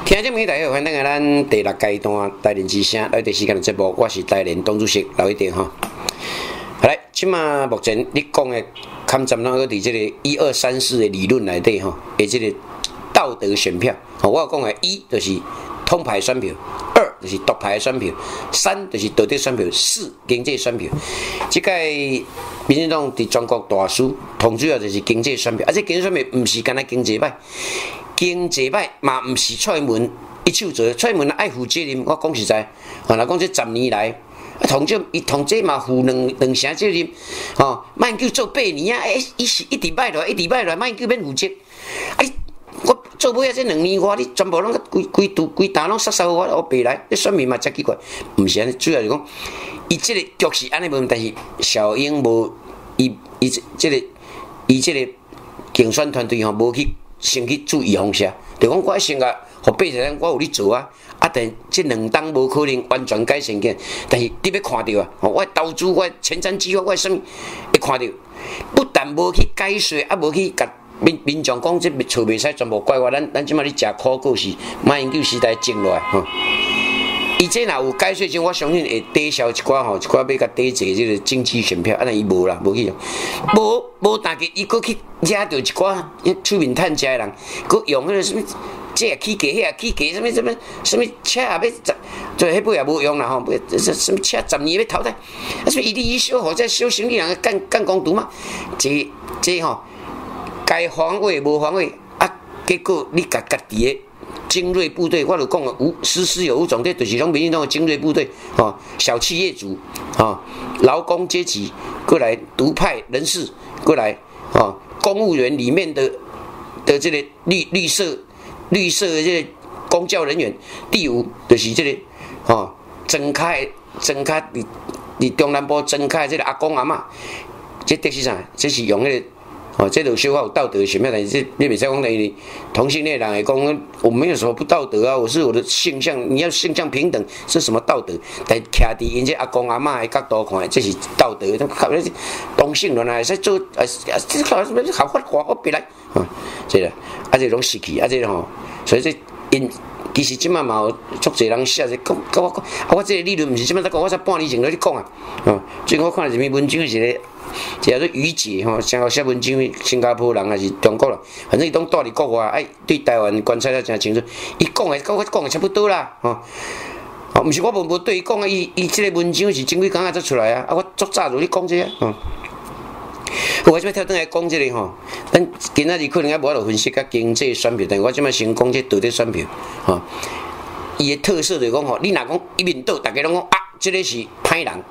听众朋友大家好，欢迎来咱第6阶段台联之声来第时间的节目，我是台联董主席刘一定哈。好来，即马目前你讲的勘站那个伫这个1、2、3、4的理论内底哈，的这个道德选票，我讲的1就是通牌选票，2就是独派选票，3就是道德选票，4经济选票。即个民进党伫全国大输，同主要就是经济选票，而且经济选票毋是干那经济歹。经济歹嘛，毋是蔡英文一手做，蔡英文爱负责任。我讲实在，若讲这10年来，同这嘛负两成责任，莫叫做8年啊！伊是一直歹落，莫叫免负责。我做尾啊，这2年外，你全部拢规单拢杀我白来，你选民嘛真奇怪，毋是安尼，主要是讲，伊这个局是安尼无，但是小英无伊这个竞选团队无去。先去注意方式，就讲我先个互百姓，我有咧做啊，但这2党无可能完全改善嘅，但是你要看到啊，我投资我前瞻计划我什么会看到，不但无去改税，无去甲民众讲这厝袂使全部怪我，咱即马咧食苦果是马英九时代种落来伊这若有改税，我相信会抵消一寡要甲抵制这个经济选票，但伊无啦，无去用，无大家伊搁去惹到一寡出面趁食的人，搁用迄个什么这也起价，迄也起价，什么车也要做迄尾也无用啦吼，什么车10年要淘汰，什么一地一修好再修行李人干工读嘛，这吼该防卫无防卫啊，结果你家己的。精锐部队，我就讲了，师有5种，这就是讲民进党的精锐部队，小企业主，劳工阶级，过来独派人士，过来，公务员里面的这个绿色的这个公教人员，第5就是这个，增开伫中南部增开这个阿公阿嬷，这是啥？这是用那个。这种说话有道德选票，但是你袂使讲你同性恋人会讲，我没有什么不道德啊，我是我的性向，你要性向平等是什么道德？但徛伫因这阿公阿嬷的角度看，这是道德。同性恋啊，会使做这靠什么合法化？我别来这个这拢失去这吼，所以这因。其实即摆嘛有足侪人写者讲，我讲我这个理论毋是即摆在讲，我才半年前在咧讲啊。最近我看一篇文章是咧，叫做于姐真好写文章，新加坡人还是中国人，反正伊拢住伫国外，对台湾观察得真清楚。伊讲的跟我讲的差不多啦，毋是我无对伊讲啊，伊即个文章是前几工才出来啊，我足早就咧讲这个。我即摆跳转来讲这个吼，咱今仔日可能还无法度分析甲经济选票，但我即摆先讲这道德选票，伊的特色就是讲吼，你若讲一面倒，大家拢讲啊，这个是歹人，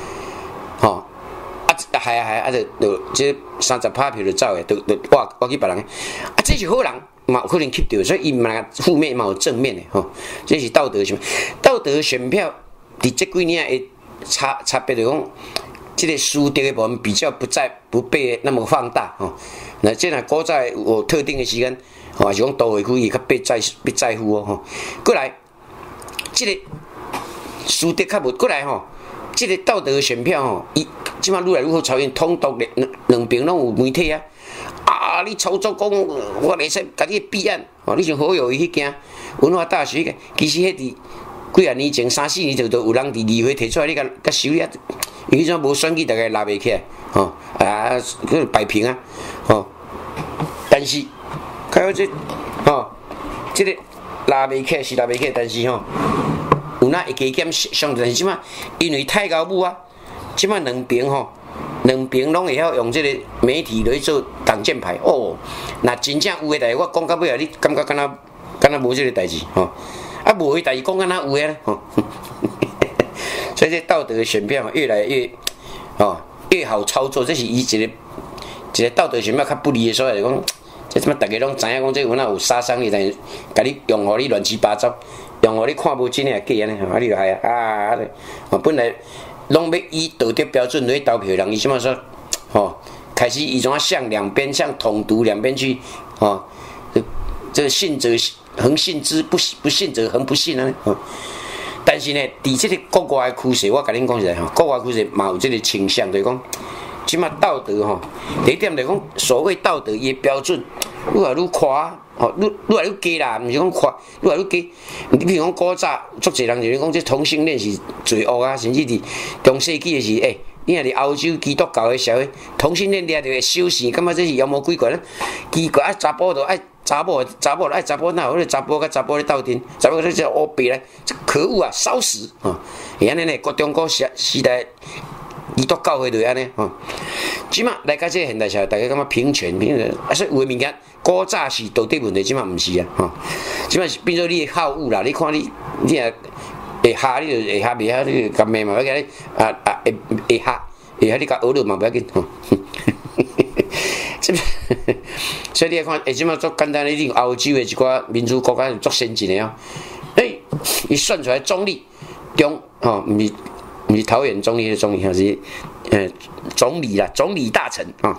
系啊，就这30%票就走诶，就我去别人，这是好人，嘛有可能吸到，所以伊嘛负面嘛有正面诶，这是道德选票。道德选票伫这几年诶差别就讲。这个输掉的部分比较不被那么放大那这若古早有特定的时间还是讲都会区伊较被在乎过来，这个输掉较无过来这个道德选票伊即马愈来愈好操作，统独两边拢有媒体你操作讲我袂使家己弊案你像好友伊迄件文化大学其实迄伫几啊年前3、4年就有人伫议会提出来，你甲修理因为迄阵无选举，大家拉袂起来，去摆平啊，但是看到这个拉袂起来是拉袂起来，但是有哪会加减上，但是即马因为太高舞啊，即马两边拢会晓用这个媒体来做挡箭牌那真正有诶代志，我讲到尾啊，你感觉敢若无这个代志无诶代志讲敢若有诶所以这道德的选票越来越好操作，这是伊一个道德选票较不利的所在，就讲这怎么大家拢知影讲这有哪有杀伤力，但是甲你用互你乱七八糟，用互你看无真诶假安尼，你就害本来拢要以道德标准来投票人，伊即马说开始伊怎向两边向统独两边去这个信则恒信之，不信则恒不信啊但是呢，伫这个国外的趋势，我甲恁讲一下国外趋势嘛有这个倾向，就是讲，即马道德第一点就是讲，所谓道德伊标准愈来愈宽吼，愈来愈加啦，毋是讲快，愈来愈加。你比如讲古早，足侪人就是讲这同性恋是罪恶啊，甚至伫中世纪的是你若伫欧洲基督教的社会，同性恋掠着会受死，感觉这是妖魔鬼怪呢？奇怪啊，查甫就爱查某爱查甫，哪有迄个查甫甲查甫咧斗阵？查甫咧就黑白咧，这可恶啊，烧死啊！会安尼呢？中国时代基督教会就安尼吼。即马来到这现代社会，大家感觉平权，啊，所以有诶物件古早是道德问题，即马毋是啊，吼。即马是变做你好恶啦，你看你若会吓，你就会吓，袂吓你就甲骂嘛，要甲你会吓，你甲学了嘛，袂要紧吼。所以你来看，即马足简单的，你欧洲的一寡民主国家足先进的哦。伊算出来总理毋是桃园总理的总理，还是总理啦，总理大臣啊。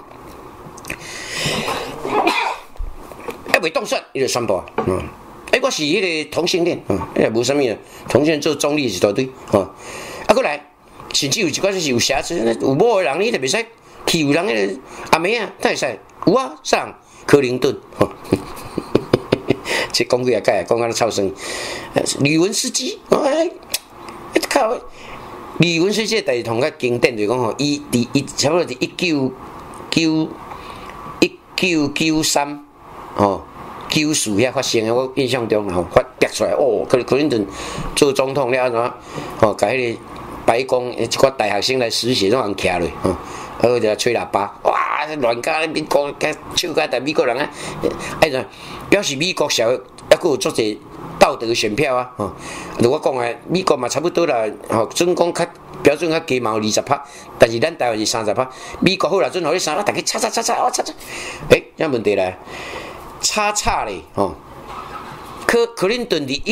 未当选，伊就宣布我是迄个同性恋无啥物啊，同性恋做总理是大对过来，甚至有一寡就是有瑕疵，有某的人你就袂使欺负人迄个阿妹啊，哪会使？有啊，啥人？克林顿这讲几啊届，讲到臭酸。吕文斯基靠，吕文斯基的代志同较经典，就是讲伊差不多伫199394遐发生的，我印象中发逼出来克林顿做总统了怎甲迄个白宫一寡大学生来实习，拢人徛落就吹喇叭，哇！乱加美国甲手甲，但美国人表示美国社会还佫有足侪道德选票啊！如我讲美国嘛差不多啦，准讲较标准较低嘛有20%，但是咱台湾是30%。美国好啦，准互你30%，大家叉，这问题来，叉咧克林顿伫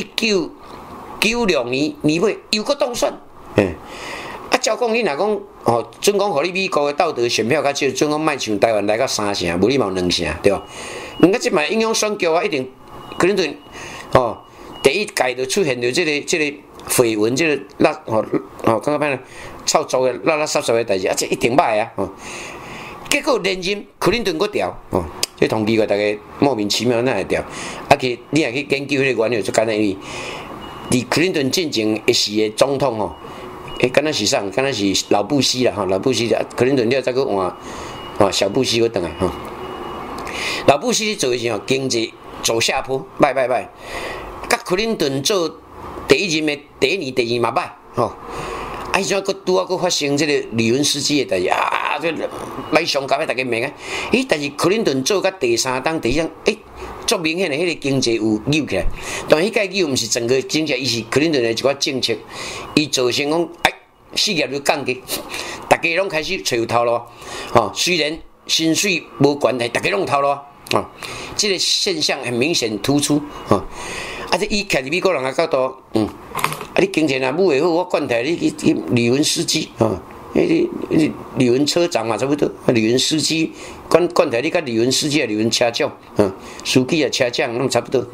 1996年尾又佫当选，照讲你若讲准讲，互你美国的道德选票较少，准讲卖像台湾来到3成，无你嘛有2成，对吧？你看即摆影响选举啊，一定克林顿第一届就出现着这个绯闻，这个感觉歹臭作的垃圾的代志，这一定歹啊！结果连任克林顿佫调这同奇怪，大家莫名其妙哪会调？你若去研究迄个原因，就简单伊，伫克林顿进前一时的总统敢若是啥？敢若是老布希啦老布希克林顿了再佫换小布希佫倒来老布希做的时经济走下坡，歹，甲克林顿做第一任的第一年、第二嘛歹迄阵佫拄佫发生这个吕文斯基的代志这歹上交，大家明啊！但是克林顿做到第3档、第4档，足明显的迄个经济有扭起来。但迄个扭毋是整个经济，伊是克林顿的一寡政策，伊造成讲事业就降低，大家拢开始找头路虽然薪水无悬，但大家拢头路这个现象很明显突出这伊徛伫美国人的角度，你经济若舞会好，我管台你去吕文斯基吕文车长嘛，差不多。吕文斯基管台你甲吕文斯基吕文车长司机车长拢差不多。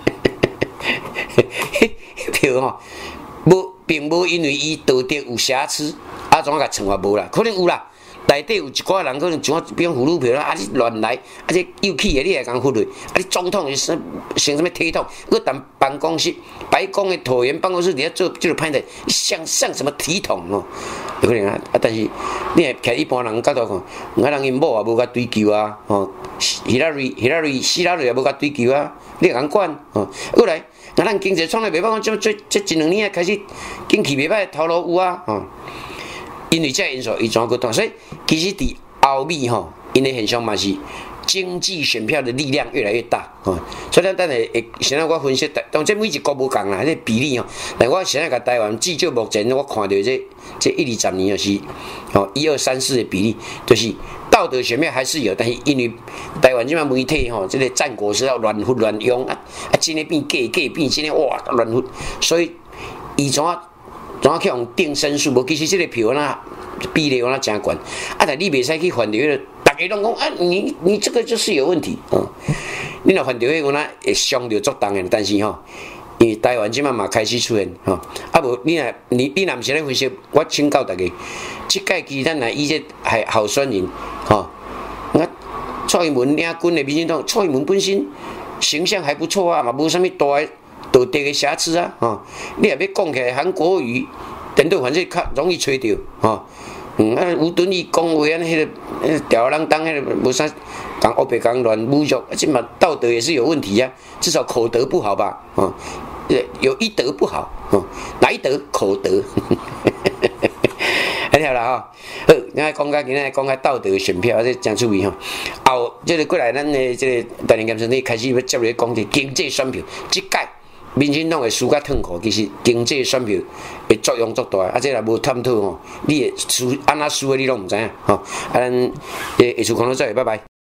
对并无因为伊道德有瑕疵，怎甲惩罚无啦？可能有啦。内底有一寡人可能像比如葫芦票啦，你乱来，这有气的你也讲忽略，你总统是成什么体统？我当办公室白宫的椭圆办公室底下做这个歹代，像什么体统有可能但是你也徛一般人角度看，人因某也无甲追究希拉瑞也无甲追究你敢管过来，咱经济创了袂歹，这1、2年开始经济袂歹，头路有因为这因素，伊怎个动？所以其实伫欧美因的现象嘛是经济选票的力量越来越大所以咱等下现在我分析，当这每一国无共啦，这比例但我现在甲台湾至少目前我看到这10-20年是1、2、3、4的比例，就是道德选票还是有，但是因为台湾这边媒体这个战国时要乱胡乱用真的变假变真的乱胡，所以伊怎去用定身数？无其实这个票比例真悬但你袂使去犯着迄个，大家拢讲你这个就是有问题你若犯着迄个会伤着足重的，但是因为台湾即摆嘛开始出现无你若毋是咧分析，我请教大家，即届期咱来以这候选人蔡英文领军的民进党，蔡英文本身形象还不错啊，嘛无啥物大的道德的瑕疵啊，你也要讲起来韩国瑜，等到反正较容易吹到，吴敦义讲话安迄个吊儿郎当，迄个无啥讲黑白讲乱侮辱，即嘛道德也是有问题啊，至少口德不好吧，有一德不好，哪一德？口德。安尼啦吼，好，咱讲甲今仔讲甲道德选票，这真趣味吼。后即个过来，咱的即个大连监生，你开始要接来讲这经济选票，即届民进党会输甲痛苦，其实经济选票的作用足大，啊，这若无探讨吼，你会输安怎输的你拢毋知影吼。啊，咱下次看到再会，拜拜。